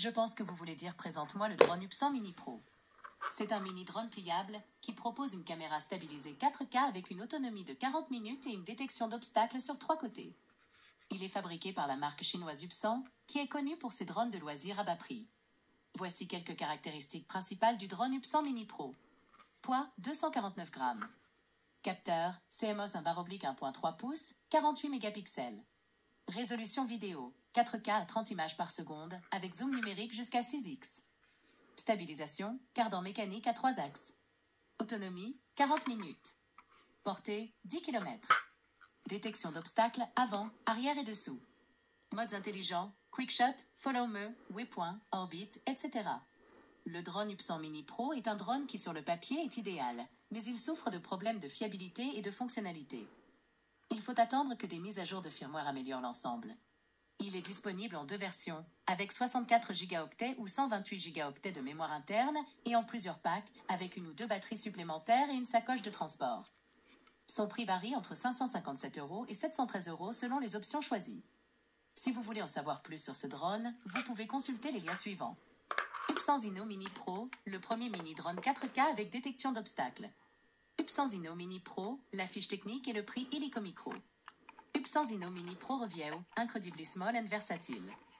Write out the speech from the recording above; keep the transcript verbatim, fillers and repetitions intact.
Je pense que vous voulez dire présente-moi le drone UPSAN Mini Pro. C'est un mini-drone pliable qui propose une caméra stabilisée quatre K avec une autonomie de quarante minutes et une détection d'obstacles sur trois côtés. Il est fabriqué par la marque chinoise UPSAN, qui est connue pour ses drones de loisirs à bas prix. Voici quelques caractéristiques principales du drone UPSAN Mini Pro. Poids deux cent quarante-neuf grammes. Capteur C M O S un barre oblique un virgule trois pouces, quarante-huit mégapixels. Résolution vidéo quatre K à trente images par seconde avec zoom numérique jusqu'à six x. Stabilisation cardan mécanique à trois axes. Autonomie quarante minutes. Portée dix kilomètres. Détection d'obstacles avant, arrière et dessous. Modes intelligents, Quickshot, Follow Me, Waypoint, Orbit, et cetera. Le drone UPSAN Mini Pro est un drone qui sur le papier est idéal, mais il souffre de problèmes de fiabilité et de fonctionnalité. Il faut attendre que des mises à jour de firmware améliorent l'ensemble. Il est disponible en deux versions, avec soixante-quatre gigaoctets ou cent vingt-huit gigaoctets de mémoire interne et en plusieurs packs, avec une ou deux batteries supplémentaires et une sacoche de transport. Son prix varie entre cinq cent cinquante-sept euros et sept cent treize euros selon les options choisies. Si vous voulez en savoir plus sur ce drone, vous pouvez consulter les liens suivants. UPSAN Zino Mini Pro, le premier mini-drone quatre K avec détection d'obstacles. UPSAN Zino Mini Pro, la fiche technique et le prix illico micro. UPSAN Zino Mini Pro Review, incredibly small and versatile.